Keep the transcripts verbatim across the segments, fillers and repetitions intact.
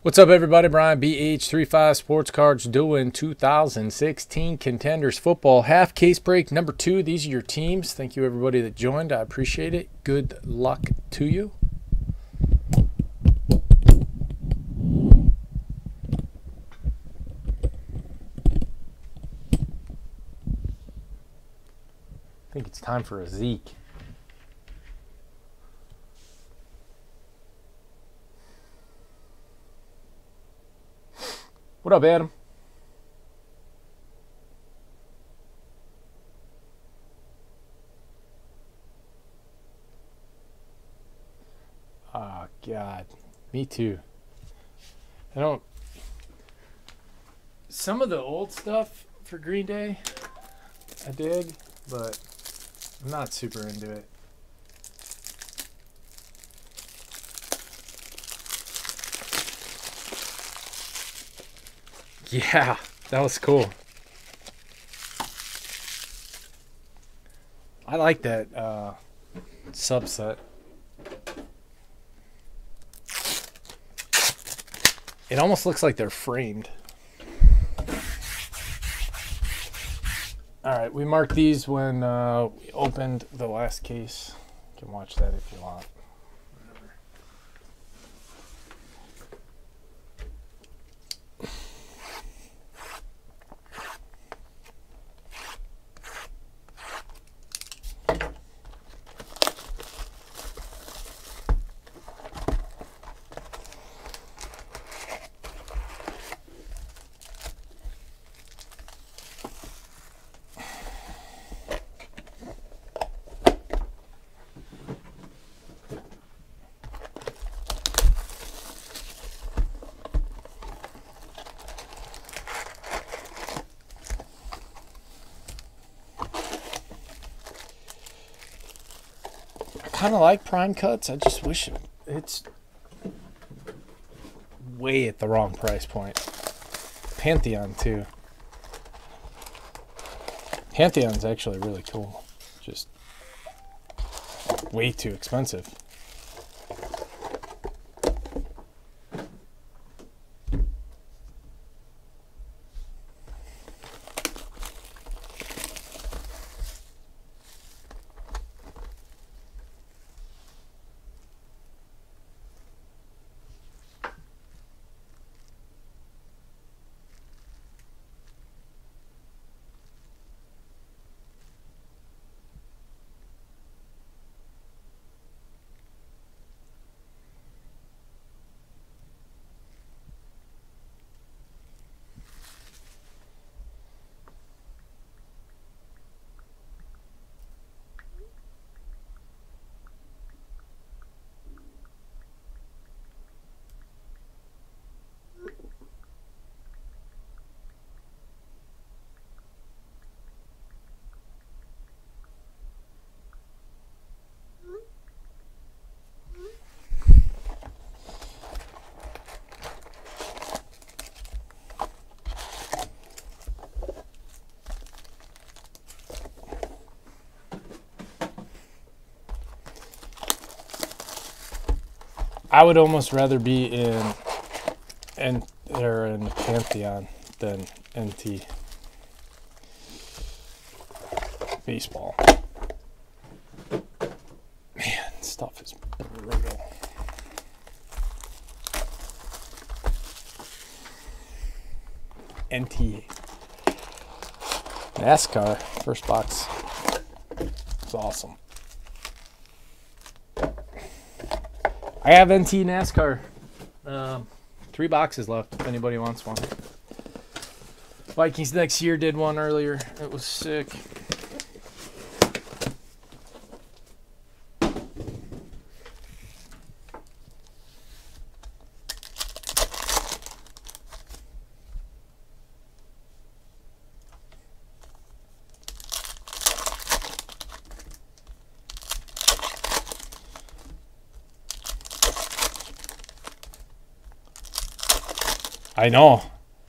What's up, everybody? Brian B H thirty-five Sports Cards doing two thousand sixteen Contenders Football half case break number two. These are your teams. Thank you, everybody that joined. I appreciate it. Good luck to you. I think it's time for a Zeke. What up, Adam? Oh, God. Me too. I don't... Some of the old stuff for Green Day, I dig, but I'm not super into it. Yeah, that was cool. I like that uh, subset. It almost looks like they're framed. All right, we marked these when uh, we opened the last case. You can watch that if you want. Kind of like prime cuts. I just wish it, it's way at the wrong price point. Pantheon too. Pantheon's actually really cool. Just way too expensive. I would almost rather be in and or in Pantheon than N T baseball. Man, stuff is brutal. N T NASCAR first box. It's awesome. I have N T NASCAR. Um, three boxes left if anybody wants one. Vikings next year did one earlier. It was sick. I know.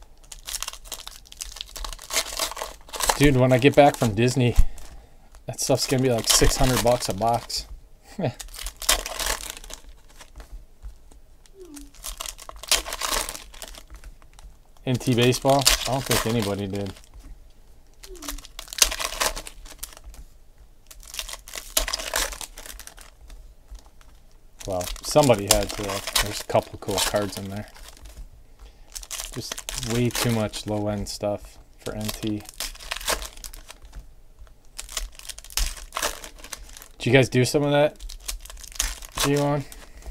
Dude, when I get back from Disney, that stuff's going to be like six hundred bucks a box. N T baseball? I don't think anybody did. Well, somebody had to. There's a couple cool cards in there. Just way too much low-end stuff for N T. Did you guys do some of that, G one?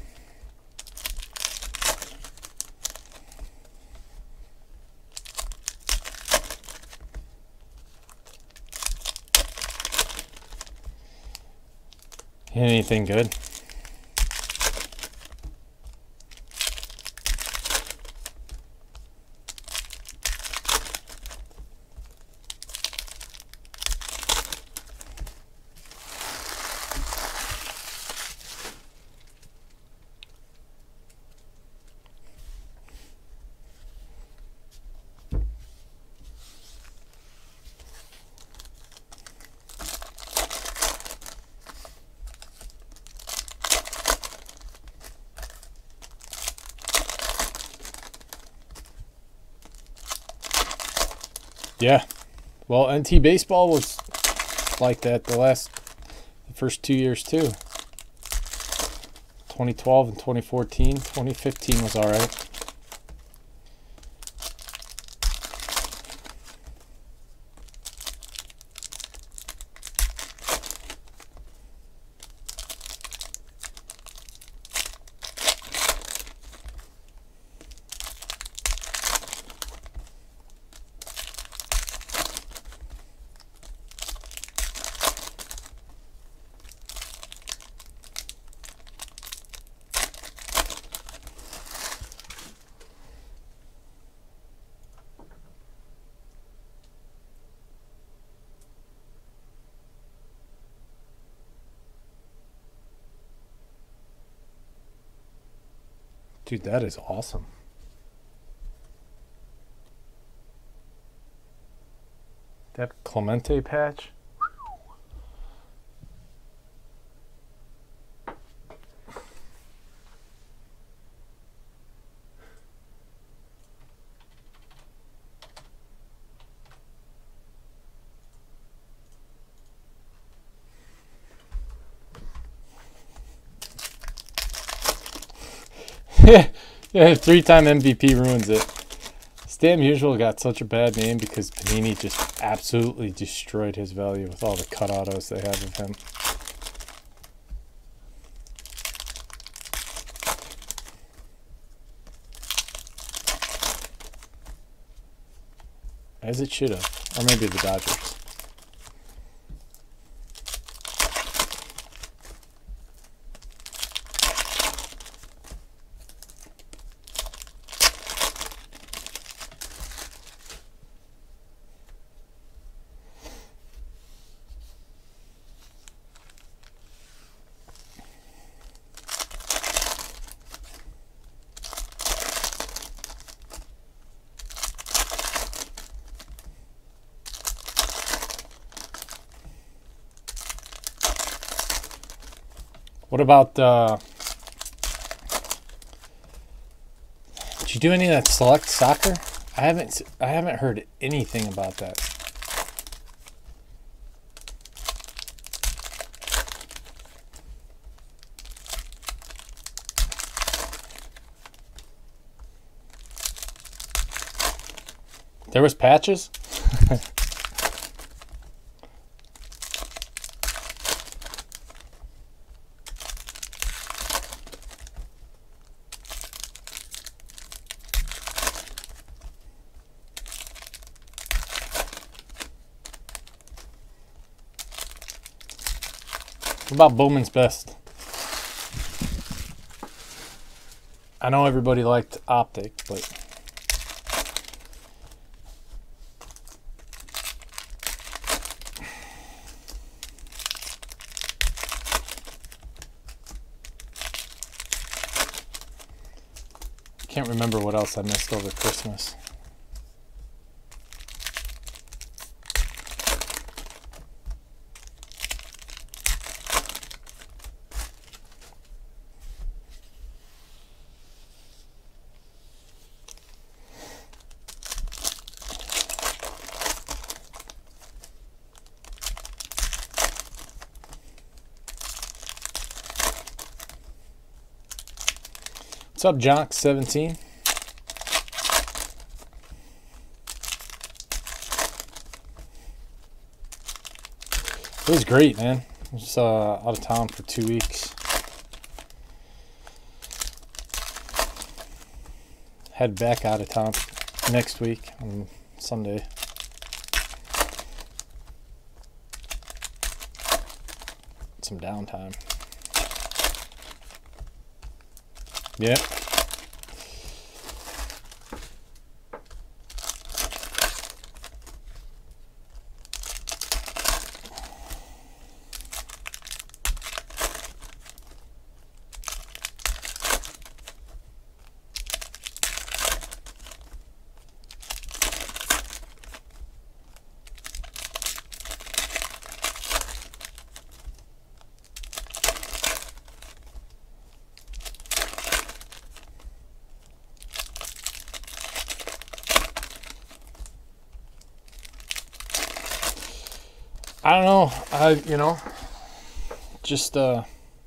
Anything good? Yeah, well, N T baseball was like that the last, the first two years too. twenty twelve and twenty fourteen. twenty fifteen was all right. Dude, that is awesome. That Clemente patch. Yeah, three-time M V P ruins it. Stan Musial got such a bad name because Panini just absolutely destroyed his value with all the cut autos they have of him. As it should have. Or maybe the Dodgers. What about, uh, did you do any of that select soccer? I haven't, I haven't heard anything about that. There was patches? What about Bowman's Best? I know everybody liked Optic, but can't remember what else I missed over Christmas. What's up, Jonk seventeen? It was great, man. I was uh, out of town for two weeks. Head back out of town next week on Sunday. Some downtime. Yeah. I don't know. I, you know, just, uh,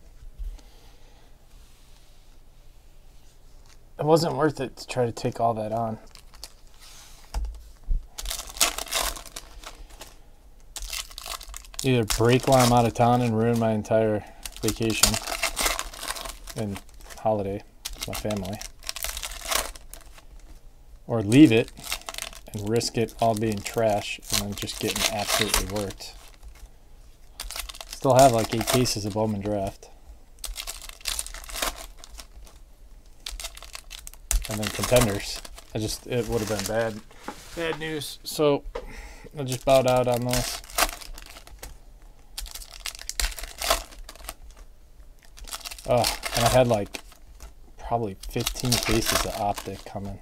it wasn't worth it to try to take all that on. Either break while I'm out of town and ruin my entire vacation and holiday with my family, or leave it and risk it all being trash and then just getting absolutely worked. Still have like eight cases of Bowman Draft. And then Contenders. I just, it would have been bad, bad news. So I just bowed out on those. Oh, and I had like probably fifteen cases of Optic coming.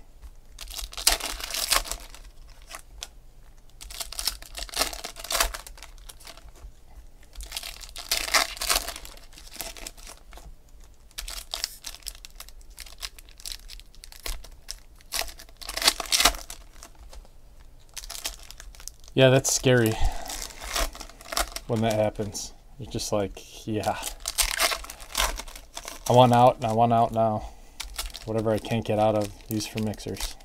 Yeah, that's scary when that happens. You're just like, yeah. I want out and I want out now. Whatever I can't get out of, use for mixers.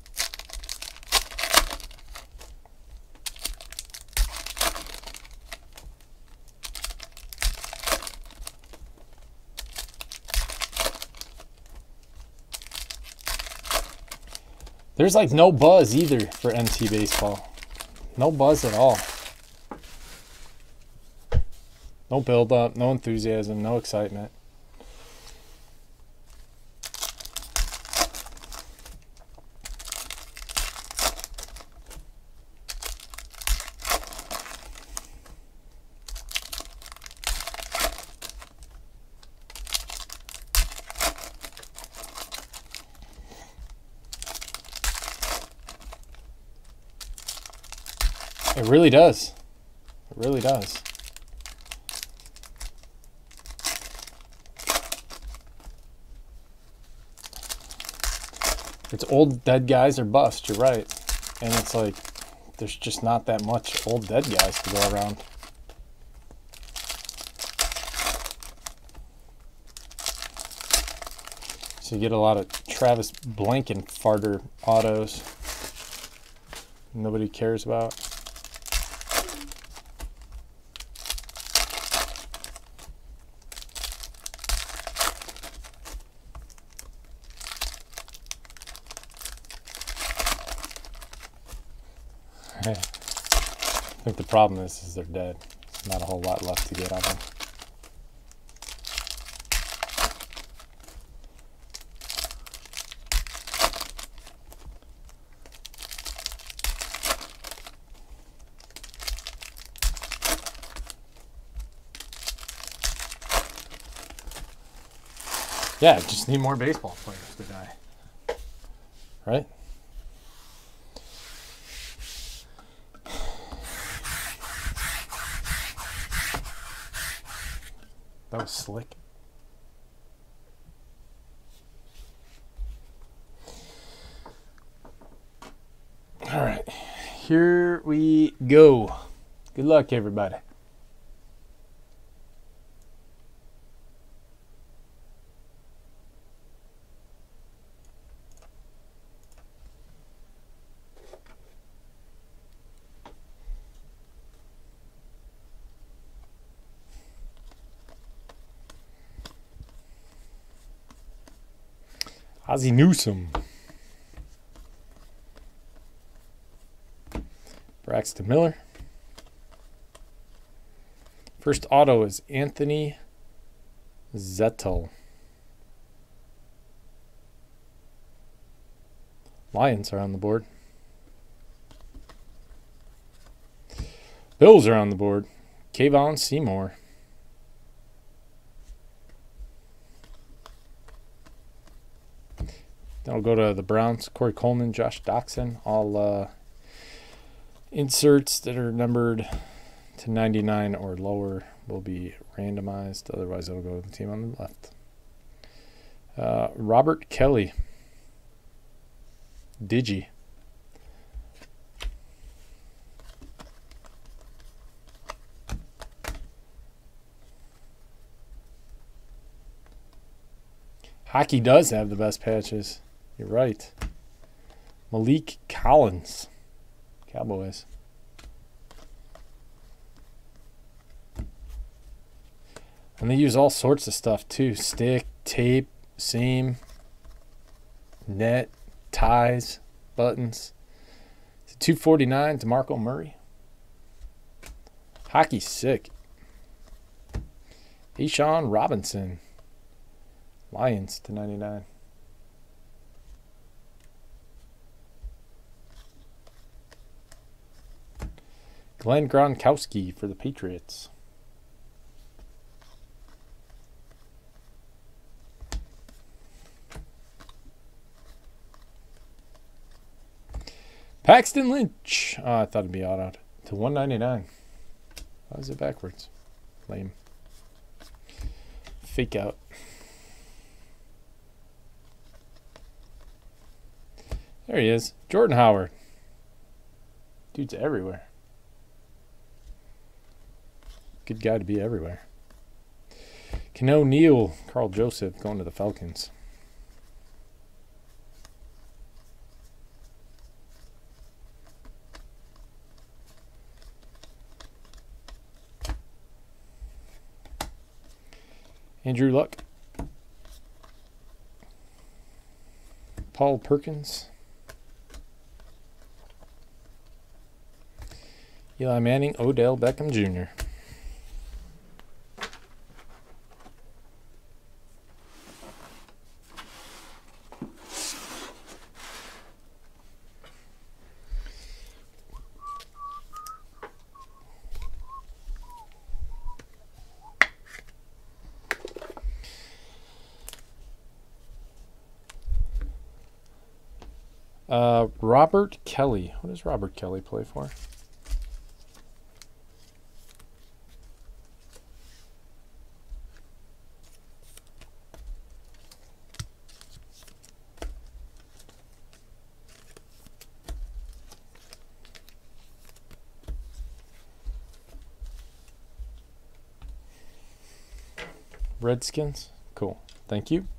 There's like no buzz either for M T Baseball. No buzz at all. No build up, no enthusiasm, no excitement. It really does. It really does. It's old dead guys or bust, you're right. And it's like, there's just not that much old dead guys to go around. So you get a lot of Travis Blankenfarter autos nobody cares about. I think the problem is, is they're dead. There's not a whole lot left to get on them. Yeah, just need more baseball players to die. Right? That was slick. All right, here we go. Good luck, everybody. Ozzie Newsome. Braxton Miller. First auto is Anthony Zettel. Lions are on the board. Bills are on the board. Kayvon Seymour. Then we'll go to the Browns. Corey Coleman, Josh Doxson. All uh, inserts that are numbered to ninety-nine or lower will be randomized. Otherwise, it'll go to the team on the left. Uh, Robert Kelly. Digi. Hockey does have the best patches. You're right. Malik Collins. Cowboys. And they use all sorts of stuff too. Stick, tape, seam, net, ties, buttons. It's a two forty-nine, DeMarco Murray. Hockey's sick. Eshawn Robinson. Lions to ninety-nine. Glenn Gronkowski for the Patriots. Paxton Lynch. Oh, I thought it'd be autoed. To one ninety-nine. Why is it backwards? Lame. Fake out. There he is. Jordan Howard. Dude's everywhere. Good guy to be everywhere. Cano Neal. Carl Joseph going to the Falcons. Andrew Luck. Paul Perkins. Eli Manning, Odell Beckham Junior Uh, Robert Kelly. What does Robert Kelly play for? Redskins. Cool. Thank you.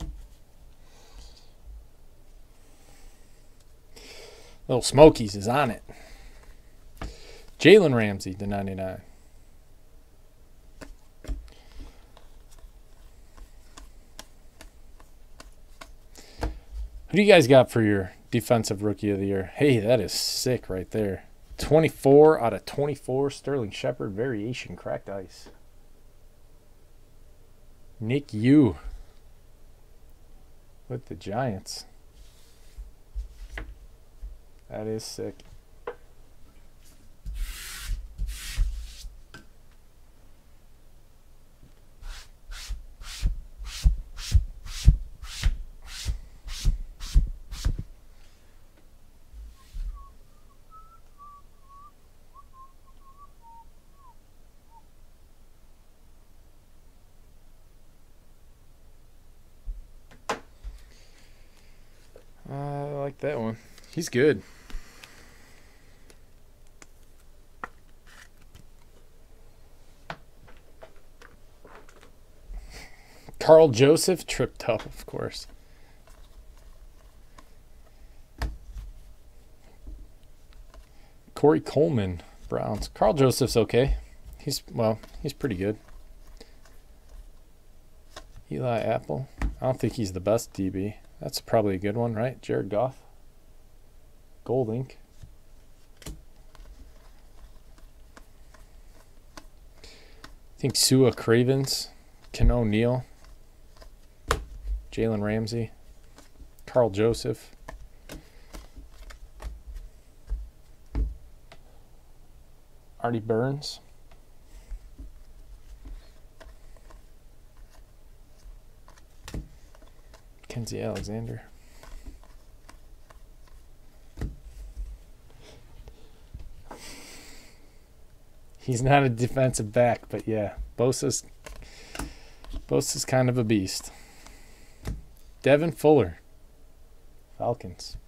Little Smokies is on it. Jalen Ramsey to ninety-nine. Who do you guys got for your defensive rookie of the year? Hey, that is sick right there. twenty-four out of twenty-four. Sterling Shepard variation cracked ice. Nick Yu with the Giants. That is sick. I like that one. He's good. Carl Joseph tripped up, of course. Corey Coleman, Browns. Carl Joseph's okay. He's, well, he's pretty good. Eli Apple. I don't think he's the best D B. That's probably a good one, right? Jared Goff. Gold ink. I think Sua Cravens, Ken O'Neal, Jalen Ramsey, Carl Joseph, Artie Burns, Kenzie Alexander, he's not a defensive back, but yeah, Bosa's Bosa's kind of a beast. Devin Fuller, Falcons.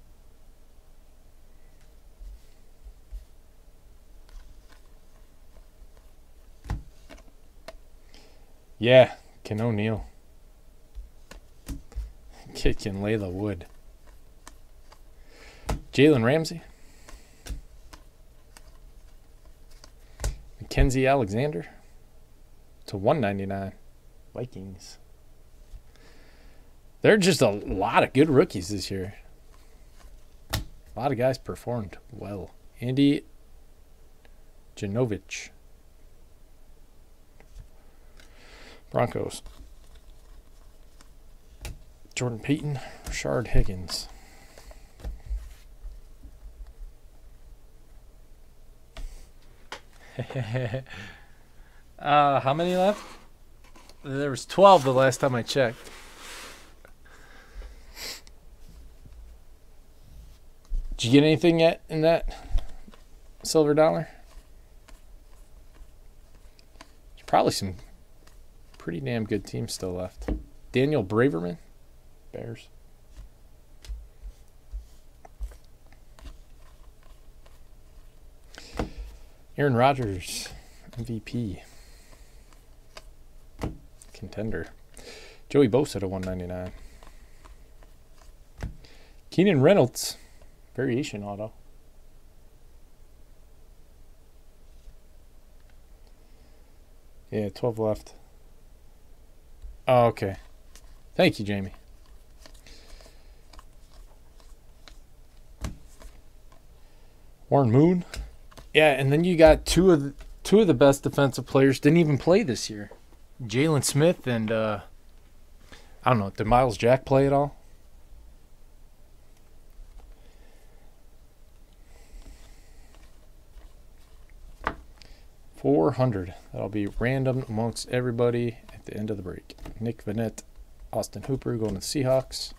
Yeah, Ken O'Neal. Kid can lay the wood. Jalen Ramsey. Mackenzie Alexander to one ninety-nine. Vikings. There are just a lot of good rookies this year. A lot of guys performed well. Andy Janovich. Broncos. Jordan Payton, Rashard Higgins. uh, how many left? There was twelve the last time I checked. Did you get anything yet in that silver dollar? There's probably some pretty damn good teams still left. Daniel Braverman, Bears. Aaron Rodgers, M V P. Contender. Joey Bosa to one ninety-nine. Keenan Reynolds, variation auto. Yeah, twelve left. Oh, okay. Thank you, Jamie. Warren Moon. Yeah, and then you got two of the, two of the best defensive players didn't even play this year. Jalen Smith and, uh, I don't know, did Miles Jack play at all? four hundred. That'll be random amongst everybody at the end of the break. Nick Vanette, Austin Hooper going to the Seahawks.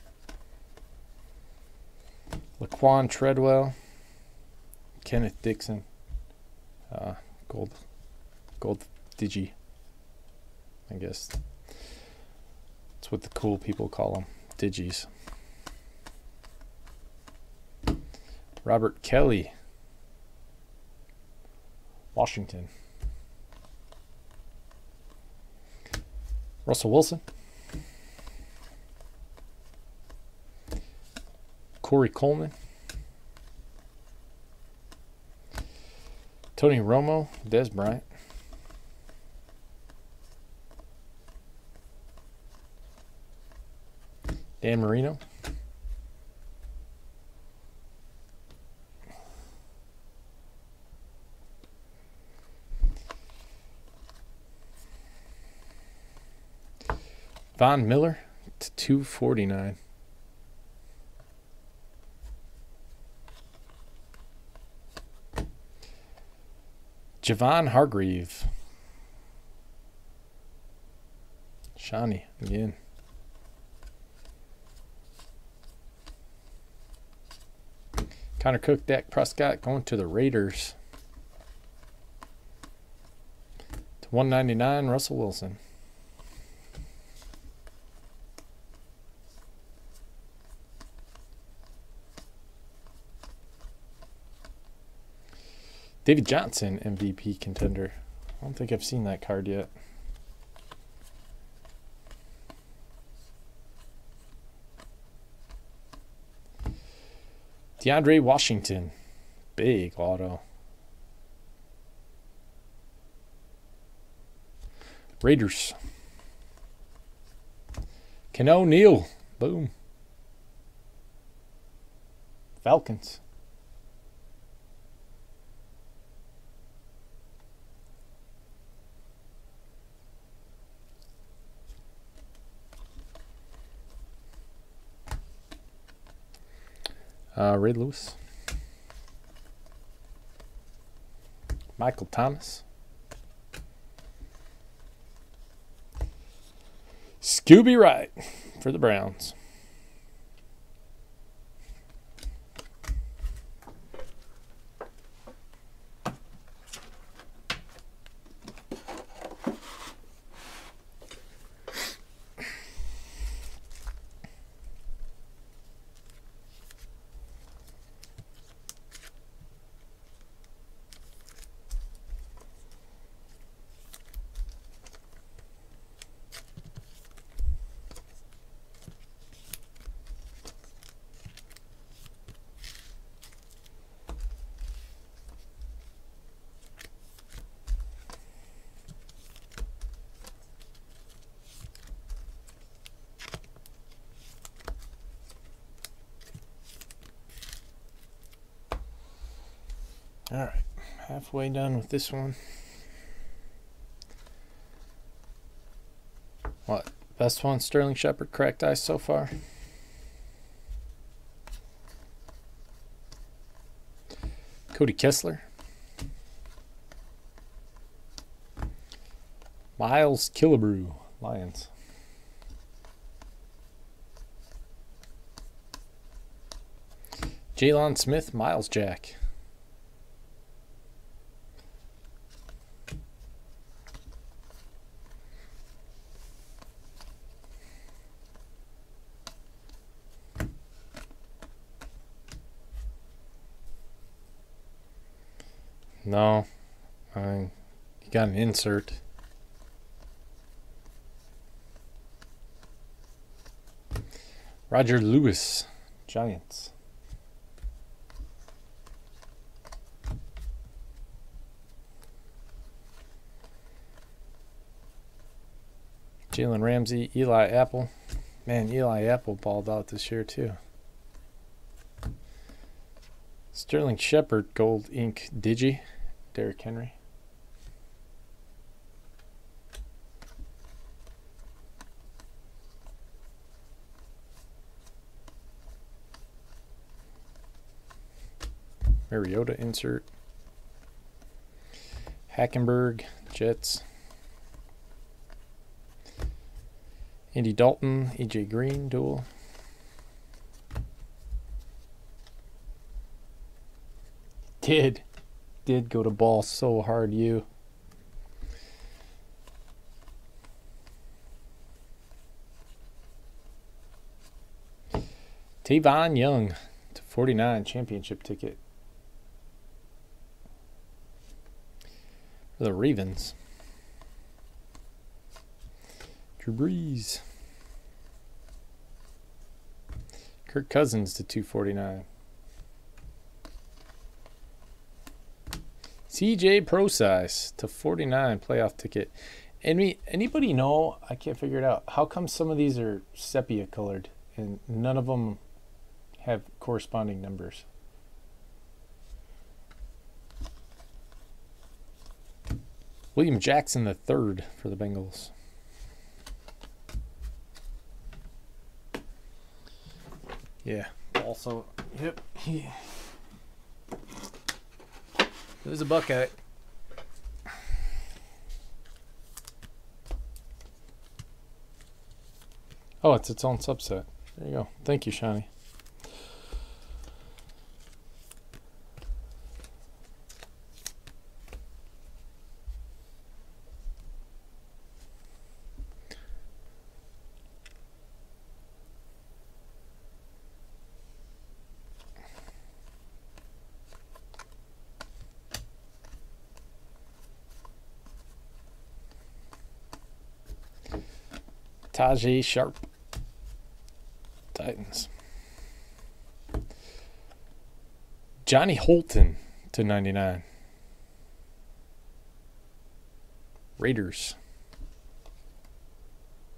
Laquan Treadwell, Kenneth Dixon, uh, gold, gold digi. I guess that's what the cool people call them, digis. Robert Kelly, Washington. Russell Wilson. Corey Coleman. Tony Romo, Des Bryant. Dan Marino. Von Miller to two forty-nine. Javon Hargrave. Shawnee again. Connor Cook, Dak Prescott going to the Raiders. To one ninety-nine, Russell Wilson. David Johnson, M V P contender. I don't think I've seen that card yet. DeAndre Washington, big auto. Raiders. Ken O'Neal, boom. Falcons. Uh, Ray Lewis. Michael Thomas. Scooby Wright for the Browns. All right, halfway done with this one. What? Best one, Sterling Shepard, cracked ice so far? Cody Kessler. Miles Killebrew, Lions. Jalen Smith, Miles Jack. No, I you got an insert. Roger Lewis, Giants. Jalen Ramsey, Eli Apple. Man, Eli Apple balled out this year too. Sterling Shepard, Gold Ink Digi. Derrick Henry. Mariota insert. Hackenberg, Jets. Andy Dalton, A J Green, dual. Did. Did go to ball so hard, you. Tavon Young to forty-nine, championship ticket. For the Ravens. Drew Brees. Kirk Cousins to two forty-nine. C J Procise to forty-nine, playoff ticket. Any anybody know? I can't figure it out. How come some of these are sepia colored and none of them have corresponding numbers? William Jackson the third for the Bengals. Yeah. Also, yep. He, there's a Buckeye. Oh, it's its own subset. There you go. Thank you, Shani. Tajay Sharp, Titans. Johnny Holton to ninety-nine. Raiders.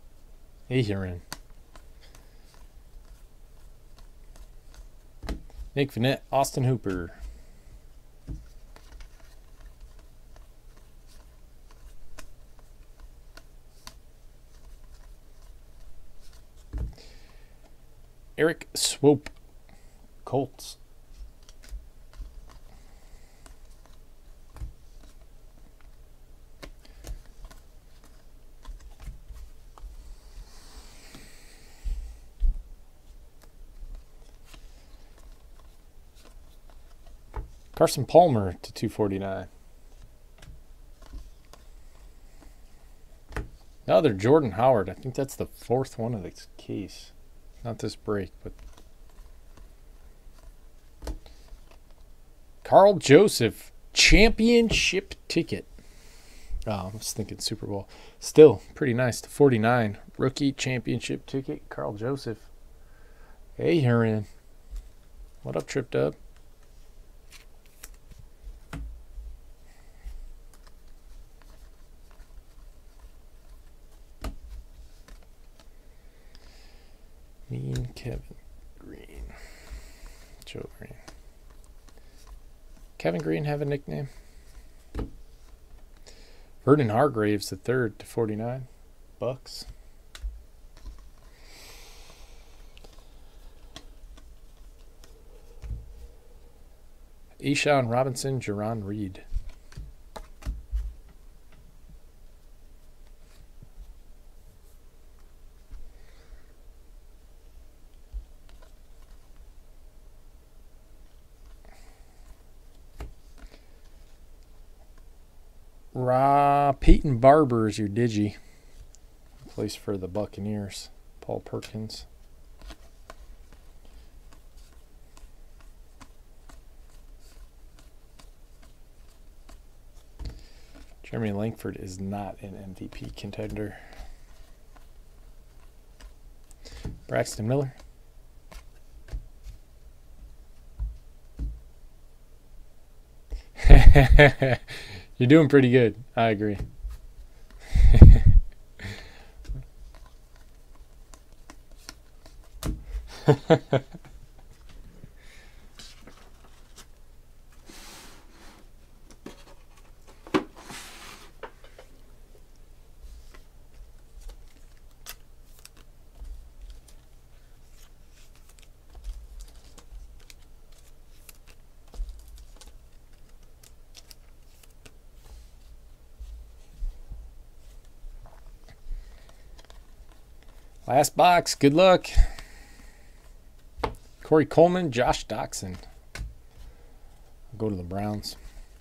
Aheron. Nick Vanette, Austin Hooper. Eric Swope, Colts. Carson Palmer to two forty-nine. Another Jordan Howard. I think that's the fourth one of this case. Not this break, but Carl Joseph, championship ticket. Oh, I was thinking Super Bowl. Still pretty nice. To forty-nine, rookie championship ticket. Carl Joseph. Hey, Heron. What up, Tripped Up? Mean Kevin Green. Joe Green. Kevin Green have a nickname? Vernon Hargraves the third to forty-nine. Bucks. Eshawn Robinson, Jerron Reed. Ra Peyton Barber is your digi. Place for the Buccaneers. Paul Perkins. Jeremy Langford is not an M V P contender. Braxton Miller. You're doing pretty good. I agree. Last box. Good luck. Corey Coleman, Josh Doxson. I'll go to the Browns.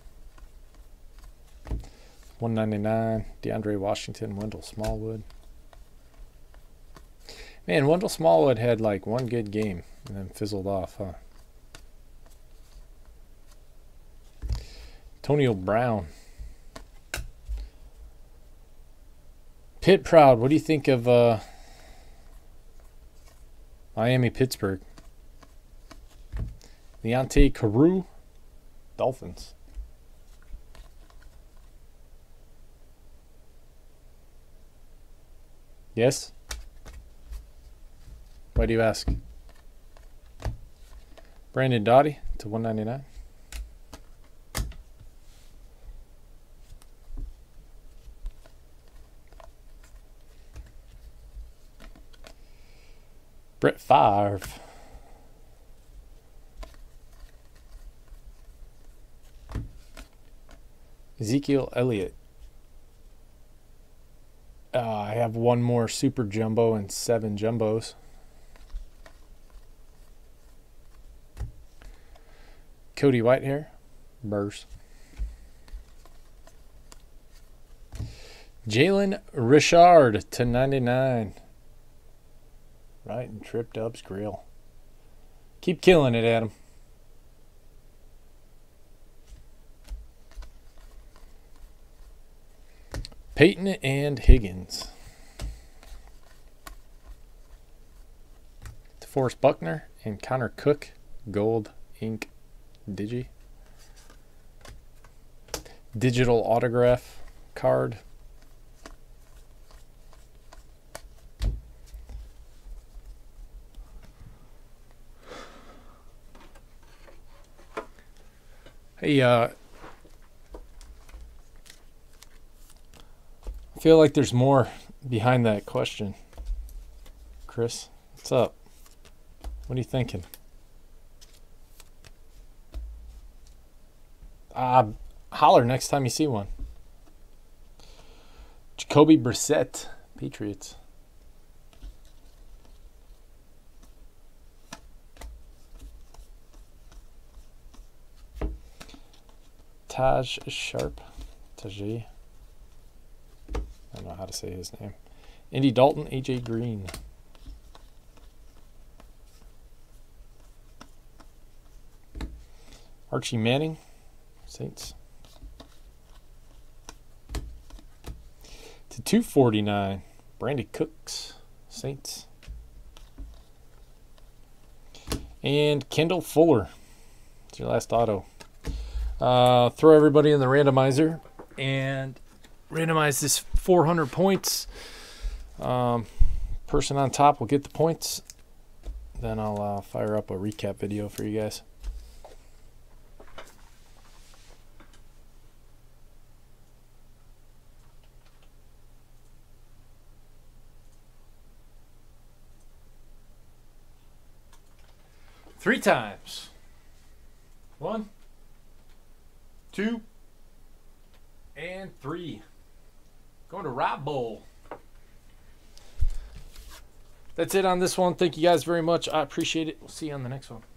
one ninety-nine. DeAndre Washington, Wendell Smallwood. Man, Wendell Smallwood had like one good game and then fizzled off, huh? Antonio Brown. Pitt Proud, what do you think of uh, Miami, Pittsburgh? Leonte Carew, Dolphins. Yes? Why do you ask? Brandon Doughty to one ninety-nine. Brett Favre. Ezekiel Elliott. Uh, I have one more super jumbo and seven jumbos. Cody Whitehair. Burrs. Jalen Richard to ninety-nine. Right in Tripped Up's grill. Keep killing it, Adam. Peyton and Higgins. DeForest Buckner and Connor Cook. Gold ink digi. Digital autograph card. Hey, uh, I feel like there's more behind that question. Chris, what's up? What are you thinking? Uh, holler next time you see one. Jacoby Brissett, Patriots. Taj Sharp. Tajay. I don't know how to say his name. Andy Dalton, A J Green. Archie Manning, Saints. To two forty-nine, Brandy Cooks, Saints. And Kendall Fuller. It's your last auto. Uh, throw everybody in the randomizer and randomize this four hundred points. Um, person on top will get the points. Then I'll uh, fire up a recap video for you guys. Three times. One, two, and three. Going to Rob Bowl. That's it on this one. Thank you guys very much. I appreciate it. We'll see you on the next one.